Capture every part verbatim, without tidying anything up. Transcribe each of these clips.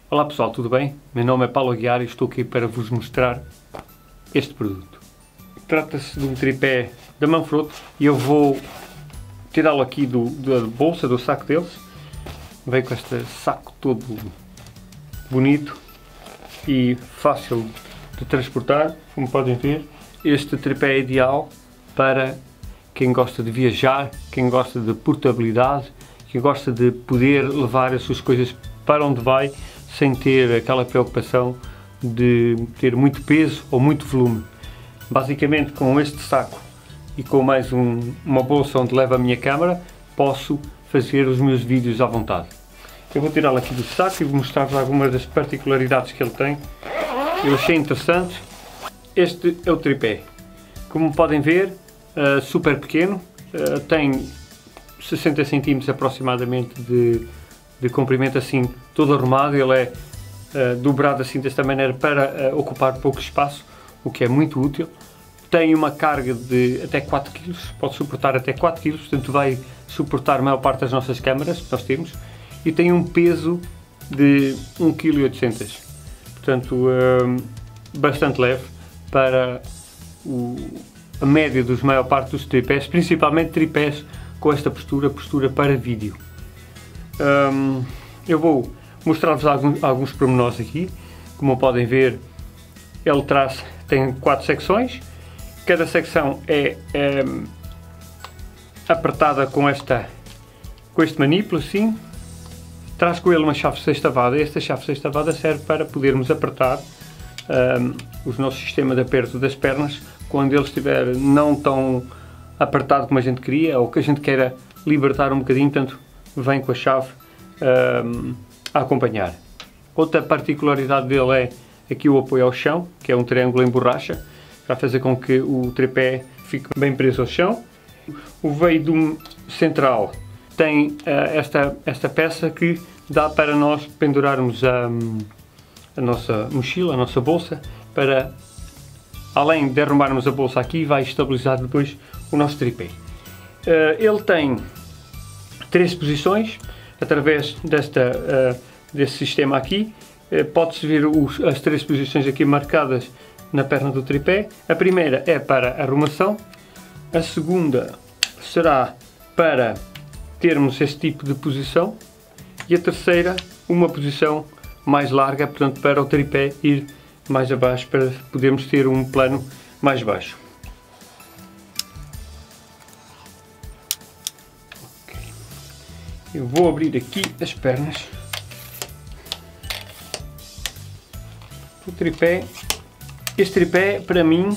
Olá pessoal, tudo bem? Meu nome é Paulo Aguiar e estou aqui para vos mostrar este produto. Trata-se de um tripé da Manfrotto e eu vou tirá-lo aqui do, da bolsa, do saco deles. Vem com este saco todo bonito e fácil de transportar, como podem ver. Este tripé é ideal para quem gosta de viajar, quem gosta de portabilidade, quem gosta de poder levar as suas coisas para onde vai sem ter aquela preocupação de ter muito peso ou muito volume. Basicamente, com este saco e com mais um, uma bolsa onde levo a minha câmera, posso fazer os meus vídeos à vontade. Eu vou tirá-lo aqui do saco e vou mostrar-vos algumas das particularidades que ele tem. Eu achei interessante. Este é o tripé. Como podem ver, uh, super pequeno, uh, tem sessenta centímetros aproximadamente de, de comprimento, assim, todo arrumado. Ele é uh, dobrado assim desta maneira para uh, ocupar pouco espaço, o que é muito útil. Tem uma carga de até quatro quilos, pode suportar até quatro quilos, portanto vai suportar a maior parte das nossas câmaras que nós temos, e tem um peso de um vírgula oitocentos quilos, portanto uh, bastante leve para o, a média dos maior parte dos tripés, principalmente tripés com esta postura, postura para vídeo. Um, eu vou mostrar-vos alguns, alguns pormenores aqui. Como podem ver, ele traz, tem quatro secções. Cada secção é, é apertada com, esta, com este manípulo, assim. Traz com ele uma chave sextavada. Esta chave sextavada serve para podermos apertar um, o nosso sistema de aperto das pernas quando ele estiver não tão apertado como a gente queria, ou que a gente queira libertar um bocadinho, portanto vem com a chave um, a acompanhar. Outra particularidade dele é aqui o apoio ao chão, que é um triângulo em borracha, para fazer com que o tripé fique bem preso ao chão. O veio do central tem uh, esta, esta peça que dá para nós pendurarmos a, a nossa mochila, a nossa bolsa, para além de arrumarmos a bolsa aqui, vai estabilizar depois o nosso tripé. Uh, ele tem três posições, através desta, uh, desse sistema aqui. Uh, pode-se ver os, as três posições aqui marcadas na perna do tripé. A primeira é para arrumação, a segunda será para termos este tipo de posição e a terceira uma posição mais larga, portanto para o tripé ir mais abaixo, para podermos ter um plano mais baixo. Okay. Eu vou abrir aqui as pernas. O tripé, este tripé para mim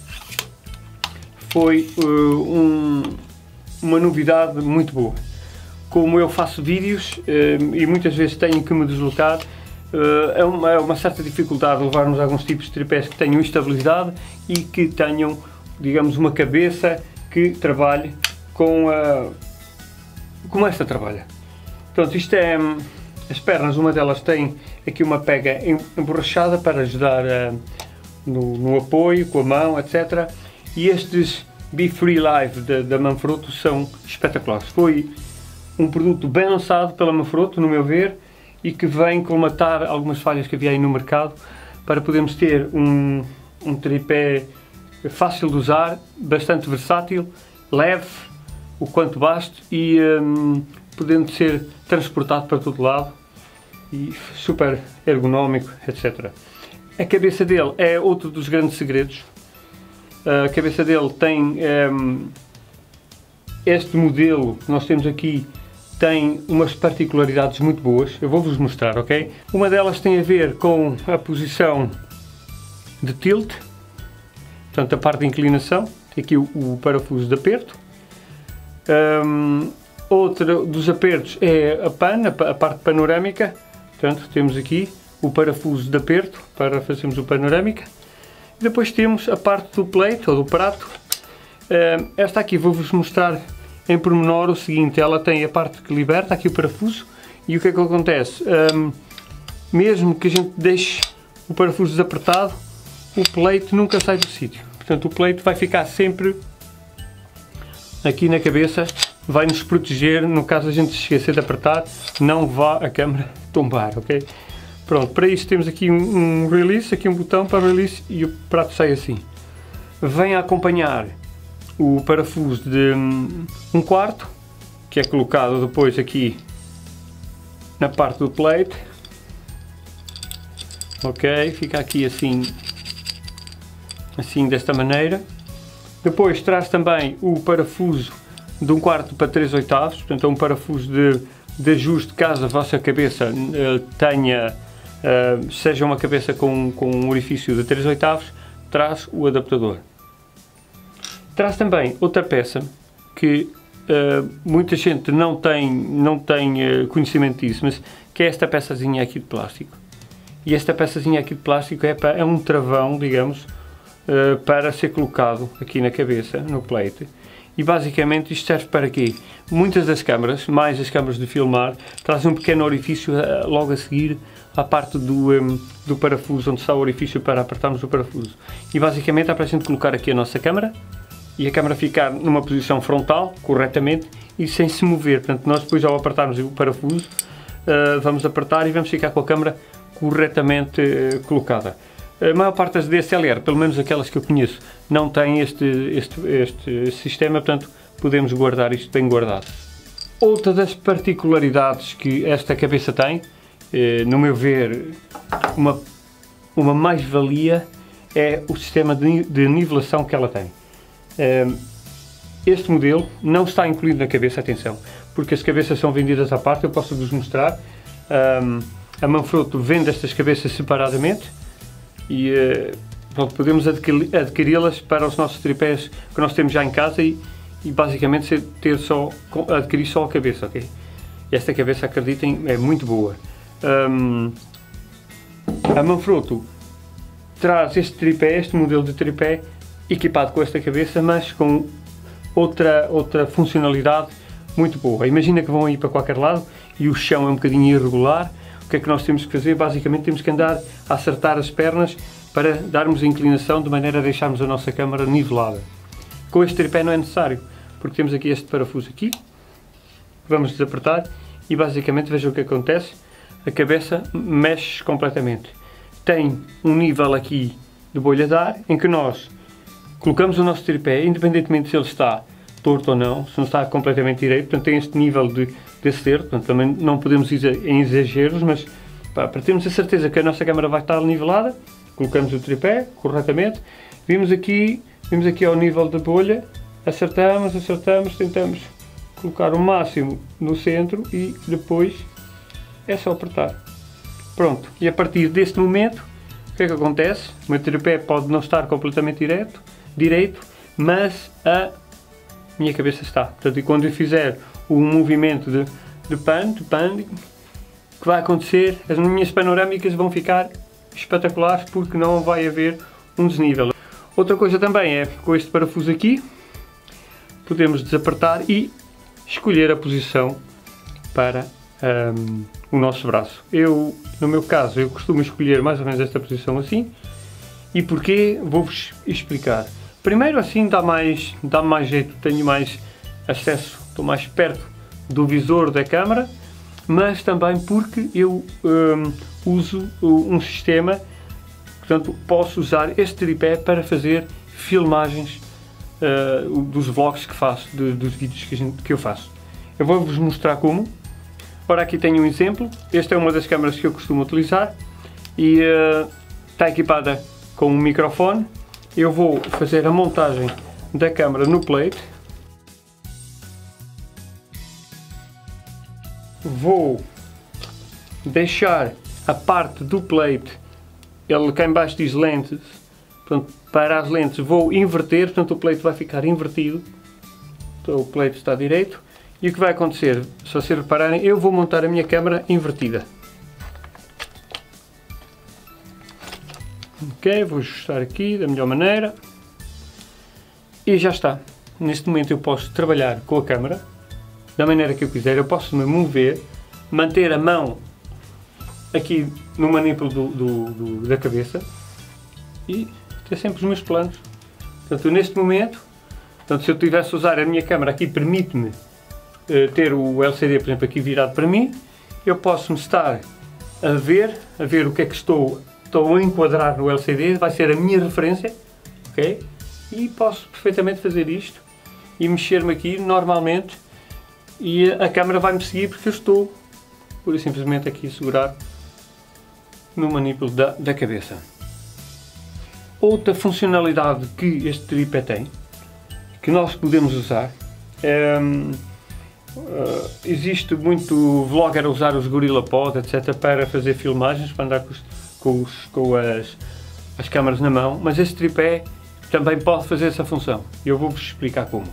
foi uh, um, uma novidade muito boa. Como eu faço vídeos uh, e muitas vezes tenho que me deslocar, Uh, é, uma, é uma certa dificuldade levarmos alguns tipos de tripés que tenham estabilidade e que tenham, digamos, uma cabeça que trabalhe com a, como esta trabalha. Pronto, isto é, as pernas, uma delas tem aqui uma pega emborrachada para ajudar uh, no, no apoio, com a mão, etcétera. E estes Be Free Live da, da Manfrotto são espetaculares. Foi um produto bem lançado pela Manfrotto, no meu ver, e que vem colmatar algumas falhas que havia aí no mercado, para podermos ter um, um tripé fácil de usar, bastante versátil, leve, o quanto baste, e um, podendo ser transportado para todo lado, e super ergonómico, etcétera. A cabeça dele é outro dos grandes segredos. A cabeça dele tem um, este modelo que nós temos aqui, tem umas particularidades muito boas, eu vou-vos mostrar, ok? Uma delas tem a ver com a posição de tilt, portanto a parte de inclinação, tem aqui o, o parafuso de aperto. Um, outro dos apertos é a pan, a, a parte panorâmica, portanto temos aqui o parafuso de aperto para fazermos o panorâmica. E depois temos a parte do plate, ou do prato. Um, esta aqui vou-vos mostrar em pormenor o seguinte: ela tem a parte que liberta aqui o parafuso, e o que é que acontece? Um, mesmo que a gente deixe o parafuso desapertado, o plate nunca sai do sítio. Portanto, o plate vai ficar sempre aqui na cabeça, vai nos proteger no caso a gente se esquecer de apertar, não vá a câmera tombar, ok? Pronto, para isso temos aqui um, um release, aqui um botão para release e o prato sai assim. Vem a acompanhar o parafuso de um quarto, que é colocado depois aqui na parte do plate. Ok, fica aqui assim, assim desta maneira. Depois traz também o parafuso de um quarto para três oitavos, portanto é um parafuso de, de ajuste caso a vossa cabeça uh, tenha, uh, seja uma cabeça com, com um orifício de três oitavos, traz o adaptador. Traz também outra peça que uh, muita gente não tem, não tem uh, conhecimento disso, mas que é esta peçazinha aqui de plástico. E esta peçazinha aqui de plástico é, para, é um travão, digamos, uh, para ser colocado aqui na cabeça, no plate. E basicamente isto serve para quê? Muitas das câmaras, mais as câmaras de filmar, trazem um pequeno orifício uh, logo a seguir à parte do, um, do parafuso, onde está o orifício para apertarmos o parafuso. E basicamente é para a gente colocar aqui a nossa câmara e a câmara ficar numa posição frontal, corretamente, e sem se mover. Portanto, nós depois ao apertarmos o parafuso, uh, vamos apertar e vamos ficar com a câmara corretamente uh, colocada. A maior parte das D S L R, pelo menos aquelas que eu conheço, não tem este, este, este sistema, portanto podemos guardar isto bem guardado. Outra das particularidades que esta cabeça tem, eh, no meu ver, uma, uma mais-valia, é o sistema de, de nivelação que ela tem. Eh, este modelo não está incluído na cabeça, atenção, porque as cabeças são vendidas à parte, eu posso vos mostrar. Um, a Manfrotto vende estas cabeças separadamente e uh, pronto, podemos adquiri-las para os nossos tripés que nós temos já em casa e, e basicamente ter só, adquirir só a cabeça, ok? Esta cabeça, acreditem, é muito boa. Um, a Manfrotto traz este tripé, este modelo de tripé, equipado com esta cabeça, mas com outra, outra funcionalidade muito boa. Imagina que vão ir para qualquer lado e o chão é um bocadinho irregular. O que é que nós temos que fazer? Basicamente temos que andar a acertar as pernas para darmos a inclinação de maneira a deixarmos a nossa câmara nivelada. Com este tripé não é necessário, porque temos aqui este parafuso aqui, vamos desapertar e basicamente vejam o que acontece, a cabeça mexe completamente. Tem um nível aqui de bolha de ar em que nós colocamos o nosso tripé, independentemente se ele está torto ou não, se não está completamente direito, portanto tem este nível de, de acerto, portanto também não podemos ir em exageros, mas pá, para termos a certeza que a nossa câmara vai estar nivelada, colocamos o tripé corretamente, vimos aqui, vimos aqui ao nível da bolha, acertamos, acertamos, tentamos colocar o máximo no centro e depois é só apertar. Pronto, e a partir deste momento, o que é que acontece? O meu tripé pode não estar completamente direto, direito, mas a minha cabeça está. Portanto, e quando eu fizer o movimento de, de pan, de pan, que vai acontecer, as minhas panorâmicas vão ficar espetaculares porque não vai haver um desnível. Outra coisa também é, com este parafuso aqui, podemos desapertar e escolher a posição para um, o nosso braço. Eu, no meu caso, eu costumo escolher mais ou menos esta posição assim. E porquê? Vou-vos explicar. Primeiro, assim dá mais, dá mais jeito, tenho mais acesso, estou mais perto do visor da câmara, mas também porque eu um, uso um sistema, portanto posso usar este tripé para fazer filmagens uh, dos vlogs que faço, de, dos vídeos que, a gente, que eu faço. Eu vou-vos mostrar como. Ora, aqui tenho um exemplo, esta é uma das câmaras que eu costumo utilizar e uh, está equipada com um microfone. Eu vou fazer a montagem da câmara no plate. Vou deixar a parte do plate, ele cá em baixo diz lentes, portanto, para as lentes vou inverter, portanto o plate vai ficar invertido. Então, o plate está direito. E o que vai acontecer, se vocês repararem, eu vou montar a minha câmara invertida. Ok, vou ajustar aqui da melhor maneira. E já está. Neste momento eu posso trabalhar com a câmera da maneira que eu quiser. Eu posso me mover, manter a mão aqui no manipulo do, do, do, da cabeça e ter sempre os meus planos. Portanto, neste momento, portanto, se eu tivesse a usar a minha câmera aqui, permite-me uh, ter o L C D, por exemplo, aqui virado para mim. Eu posso-me estar a ver, a ver o que é que estou, estou a enquadrar no L C D, vai ser a minha referência, ok? E posso perfeitamente fazer isto e mexer-me aqui normalmente e a câmera vai-me seguir porque eu estou, pura e simplesmente, aqui a segurar no manípulo da, da cabeça. Outra funcionalidade que este tripé tem, que nós podemos usar, é, uh, existe muito vlogger a usar os GorillaPod, etcétera, para fazer filmagens, para andar com, os, com, os, com as, as câmaras na mão, mas este tripé também pode fazer essa função. Eu vou-vos explicar como.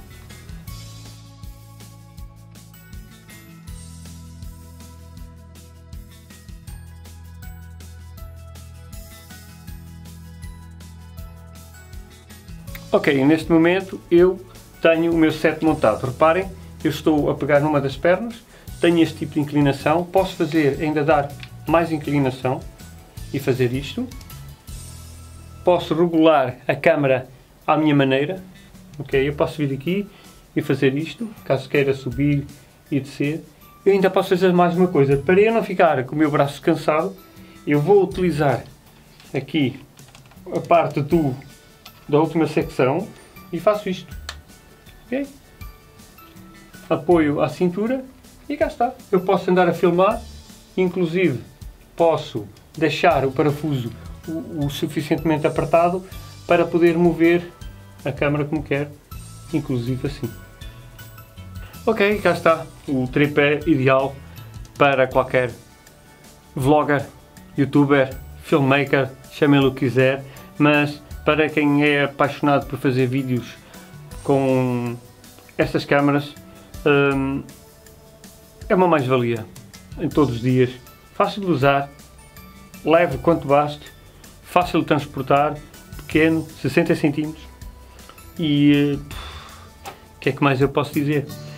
Ok, neste momento eu tenho o meu set montado. Reparem, eu estou a pegar numa das pernas, tenho este tipo de inclinação, posso fazer, ainda dar mais inclinação e fazer isto. Posso regular a câmera à minha maneira, ok? Eu posso vir aqui e fazer isto, caso queira subir e descer. Eu ainda posso fazer mais uma coisa, para eu não ficar com o meu braço cansado, eu vou utilizar aqui a parte do da última secção e faço isto, ok? Apoio à cintura e cá está. Eu posso andar a filmar, inclusive posso deixar o parafuso o, o suficientemente apertado para poder mover a câmera como quero, inclusive assim. Ok, cá está o tripé ideal para qualquer vlogger, youtuber, filmmaker, chamem-lhe o que quiser, mas para quem é apaixonado por fazer vídeos com estas câmaras, hum, é uma mais-valia em todos os dias, fácil de usar, leve quanto baste, fácil de transportar, pequeno, sessenta centímetros e o que é que mais eu posso dizer?